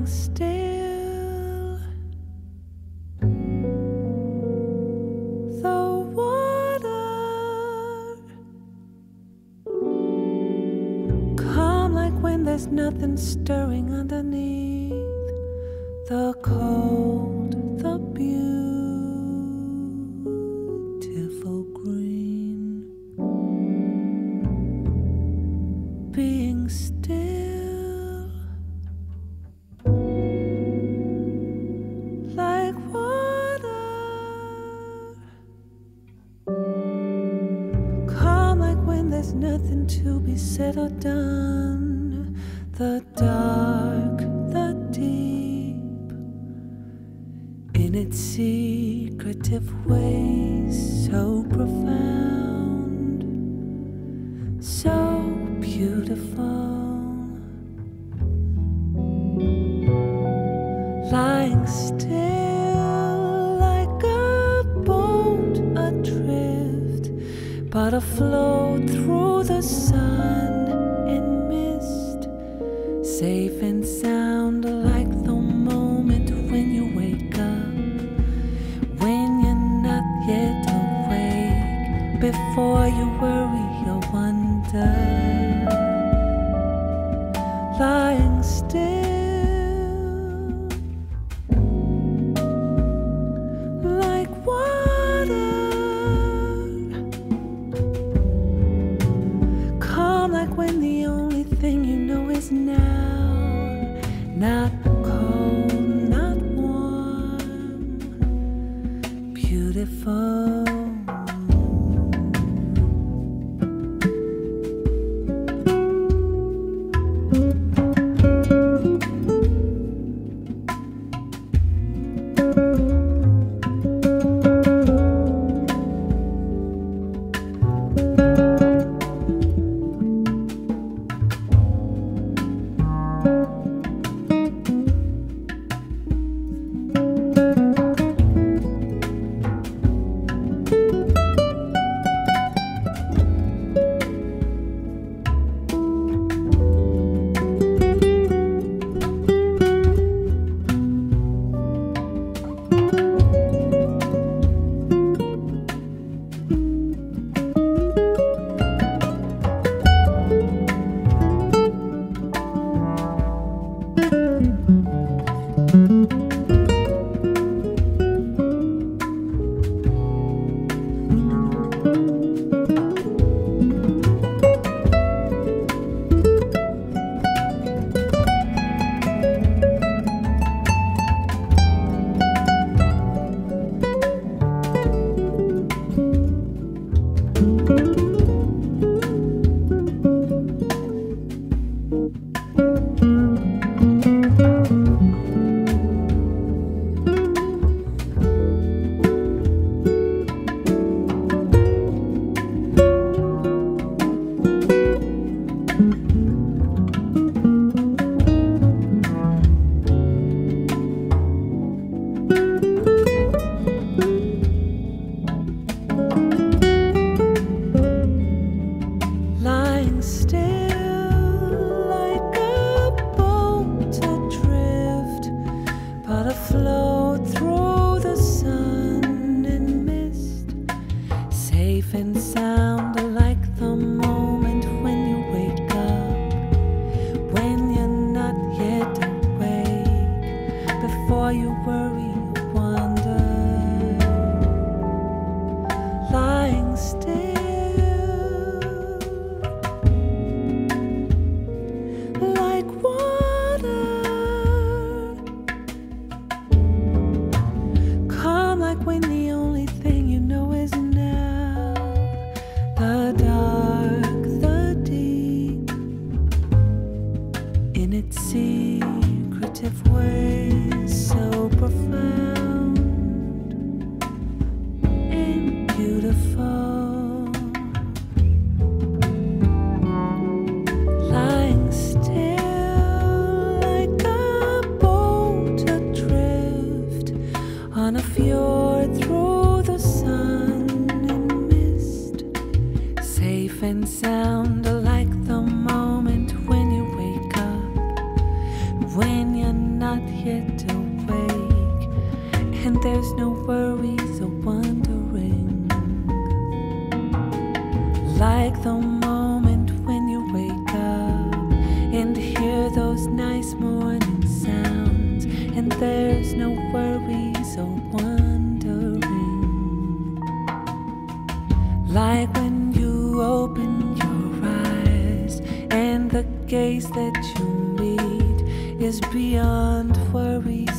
lying still. The water calm like when there's nothing stirring underneath. The cold, the beautiful green, being still like water, calm like when there's nothing to be said or done. The dark, the deep, in its secretive ways, so profound, so beautiful. Lying still like a boat adrift, but afloat through the sun and mist, safe and sound like the moment when you wake up, when you're not yet awake, before you worry or wonder. Lying still like water, calm like when the only thing you know is now, not cold, not warm, beautiful. Float through the sun and mist, safe and sound like the moment when you wake up, when you're not yet awake, before you worry or wonder. Lying still there's no worries or wondering. Like when you open your eyes and the gaze that you meet is beyond worries